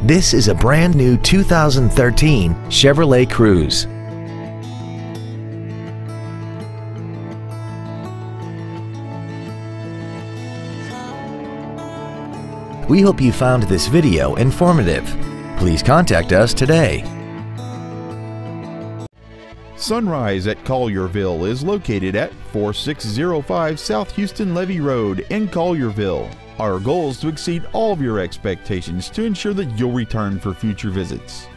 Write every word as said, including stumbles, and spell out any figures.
This is a brand new two thousand thirteen Chevrolet Cruze. We hope you found this video informative. Please contact us today. Sunrise at Collierville is located at forty-six oh five South Houston Levee Road in Collierville. Our goal is to exceed all of your expectations to ensure that you'll return for future visits.